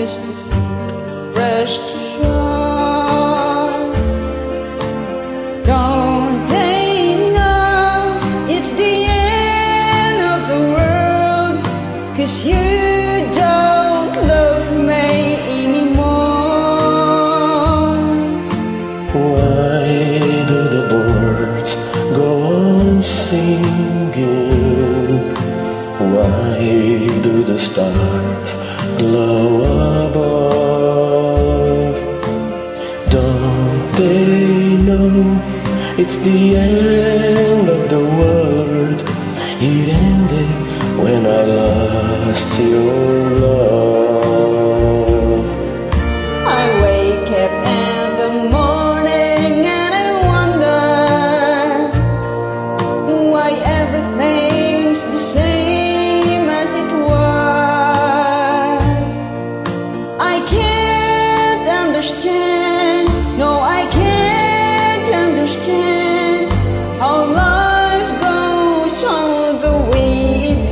faces rush to shore. Don't they know it's the end of the world? 'Cause you don't love me anymore. Why do the birds go on singing? Why do the stars glow above? Don't they know it's the end of the world? It ended when I lost your love. I wake up in the morning and I wonder why everything's the same as it was. I can't understand, no, I can't understand how life goes on the way it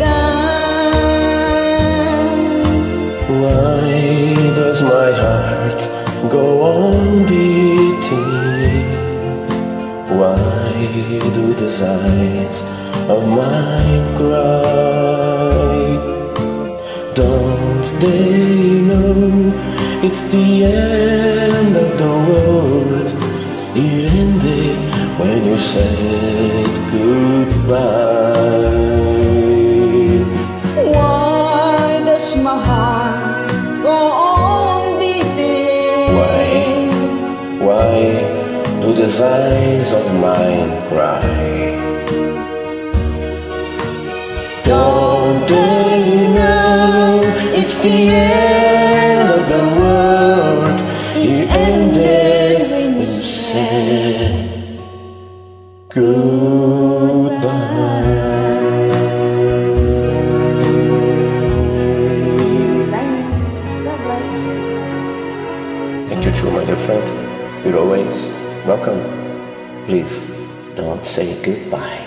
does. Why does my heart go on beating? Why do the eyes of mine cry? Don't they know it's the end of the world? It ended when you said goodbye. Why does my heart go on beating? Why do the eyes of mine cry? Don't they know it's the end of the world? It ended when you said goodbye. Thank you, true, my dear friend. You're always welcome. Please don't say goodbye.